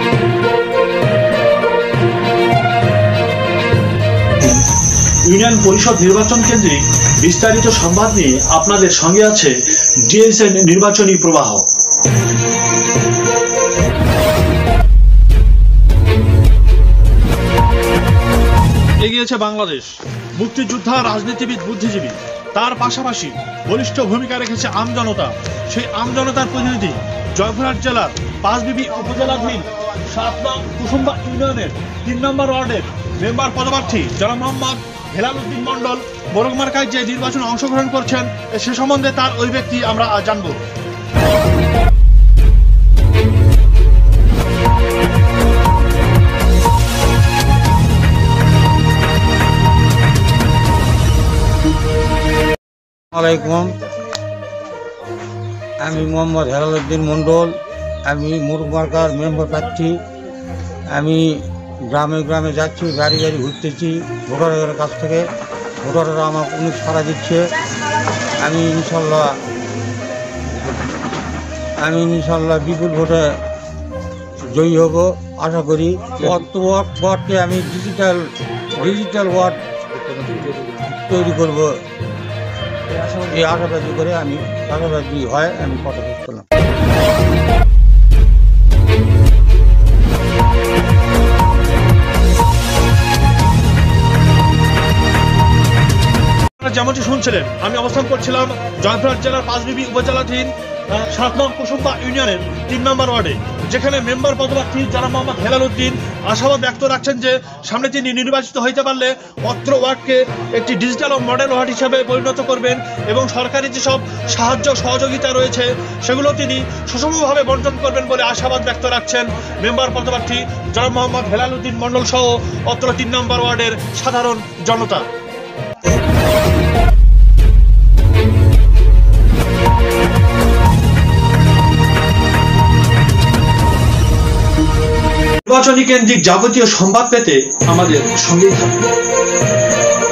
Union পরিষদ নির্বাচন কেন্দ্রিক বিস্তারিত সংবাদ নিয়ে আপনাদের সঙ্গে আছে ডিএসএন নির্বাচনী প্রবাহ। এগিয়েছে বাংলাদেশ। মুক্তিযোদ্ধা, রাজনীতিবিদ, বুদ্ধিজীবী, তার পাশাপাশি বলিষ্ঠ ভূমিকা রেখেছে আমজনতা। সেই আমজনতার প্রতিনিধি জয়পুরহাট জেলার পাঁচবিবি উপজেলাধীন 7 নং কুসুম্বা ইউনিয়নের 3 নম্বর ওয়ার্ডের মেম্বার পদপ্রার্থী জনাব মোহাম্মদ হেলাল উদ্দিন মন্ডল মোরগ মার্কায় যে নির্বাচনে অংশগ্রহণ করছেন সে সম্বন্ধে তার ওই ব্যক্তি আমরা জানব। আসসালামাইকুম, আমি মোহাম্মদ হেলাল উদ্দিন মন্ডল। আমি মোরগ মার্কার মেম্বার প্রার্থী। আমি গ্রামে গ্রামে যাচ্ছি, গাড়ি গাড়ি ঘুরতেছি ভোটারের কাছ থেকে। ভোটাররা আমার অনেক সাড়া দিচ্ছে। আমি ইনশাল্লাহ বিপুল ভোটে জয়ী হব আশা করি। ওয়ার্ডকে আমি ডিজিটাল ওয়ার্ড তৈরি করব এই আশাবাদী করে আমি কথা শেষ করলাম। যেমনটি শুনছিলেন, আমি অবস্থান করছিলাম জয়পুরহাট জেলার পাঁচবিবি উপজেলাধীন 7 নং কুসুম্বা ইউনিয়নের 3 নম্বর ওয়ার্ডে, যেখানে মেম্বার পদপ্রার্থী জনাব মোহাম্মদ হেলাল উদ্দিন আশাবাদ ব্যক্ত রাখছেন যে সামনে তিনি নির্বাচিত হইতে পারলে অত্র ওয়ার্ডকে একটি ডিজিটাল ও মডেল ওয়ার্ড হিসেবে পরিণত করবেন এবং সরকারি যেসব সাহায্য সহযোগিতা রয়েছে সেগুলো তিনি সুষমভাবে বন্টন করবেন বলে আশাবাদ ব্যক্ত রাখছেন মেম্বার পদপ্রার্থী জনাব মোহাম্মদ হেলাল উদ্দিন মন্ডল সহ অত্র 3 নম্বর ওয়ার্ডের সাধারণ জনতা। নির্বাচনী কেন্দ্রিক যাবতীয় সংবাদ পেতে আমাদের সঙ্গেই থাকুন।